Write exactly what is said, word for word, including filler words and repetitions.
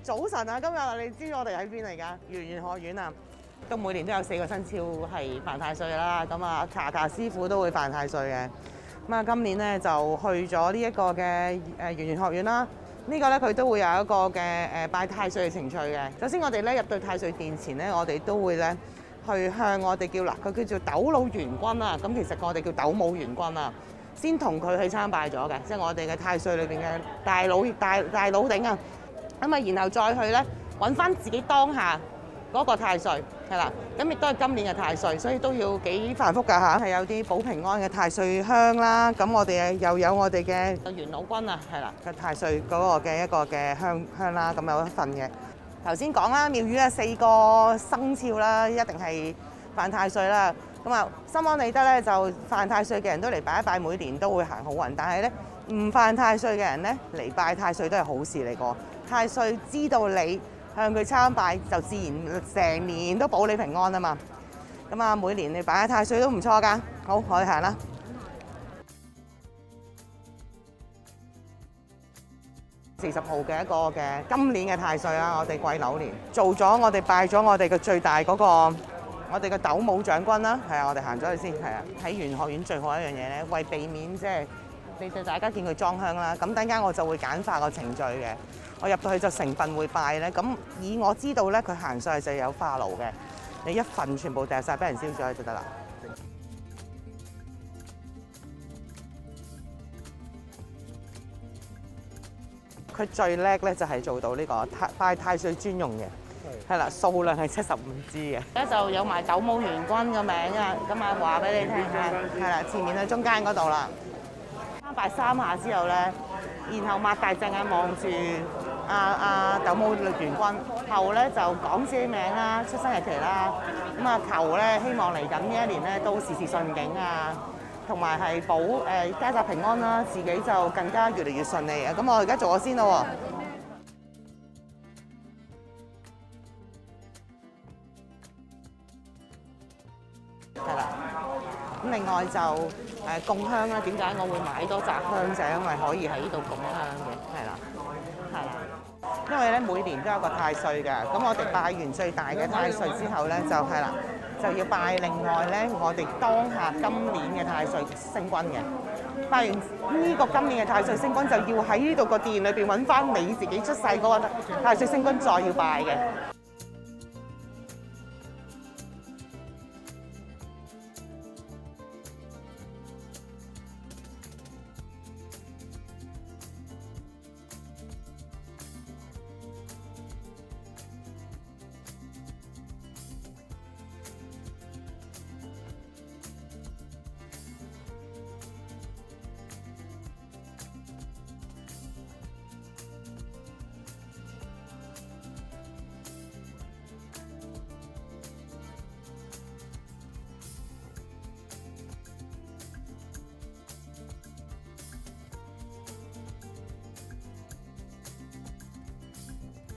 早晨啊！今日你知我哋喺邊嚟㗎？圓玄學院啊，都每年都有四個生肖係犯太歲啦。咁啊，查查師傅都會犯太歲嘅。咁啊，今年咧就去咗呢一個嘅誒圓玄學院啦。呢個咧佢都會有一個嘅誒拜太歲嘅程序嘅。首先我哋咧入到太歲殿前咧，我哋都會咧去向我哋叫嗱，佢叫做斗老元君啊。咁其實我哋叫斗母元君啊，先同佢去參拜咗嘅，即係我哋嘅太歲裏邊嘅大佬大大佬頂啊。咁啊，然後再去咧揾翻自己當下嗰個太歲，係啦。咁亦都係今年嘅太歲，所以都要幾繁複㗎嚇。係有啲保平安嘅太歲香啦。咁我哋又有我哋嘅元老君啊，係啦嘅太歲嗰個嘅一個嘅香香啦，咁有一份嘅。頭先講啦，廟宇啊四個生肖啦，一定係犯太歲啦。咁啊，心安理得咧，就犯太歲嘅人都嚟拜一拜，每年都會行好運。但係咧，唔犯太歲嘅人咧嚟拜太歲都係好事嚟個。太歲知道你向佢參拜，就自然成年都保你平安啊嘛。咁啊，每年你拜下太歲都唔錯㗎。好，可以行啦。四十號嘅一個嘅今年嘅太歲啦，我哋癸卯年做咗，我哋拜咗我哋嘅最大嗰個，我哋嘅斗母將軍啦。係啊，我哋行咗去先。係啊，喺圓學院最好一樣嘢咧，為避免即係你哋大家見佢裝香啦。咁等間我就會簡化個程序嘅。我入到去就成份會拜咧，咁以我知道咧，佢行上去就有化爐嘅，你一份全部掉晒俾人燒咗就得啦。佢最叻咧就係做到呢個太拜太歲專用嘅，係啦，數量係七十五支嘅。而家就有埋斗母元君嘅名啊，咁啊話俾你聽下，係啦，前面喺中間嗰度啦。參拜三下之後咧，然後擘大隻眼望住阿阿斗母元君，後咧就講自己名啦、出生日期啦，咁啊求咧希望嚟緊呢一年咧都事事順境啊，同埋係保誒家宅平安啦，自己就更加越嚟越順利啊！咁我而家做咗先咯喎，係啦。咁另外就誒供香啦，點解我會買多扎香就係因為可以喺呢度供香嘅，係啦，係啦。因為咧每年都有個太歲㗎，咁我哋拜完最大嘅太歲之後咧，就係啦，就要拜另外咧我哋當下今年嘅太歲星君嘅。拜完呢個今年嘅太歲星君，就要喺呢度個殿裏邊揾翻你自己出世嗰個太歲星君，再要拜嘅。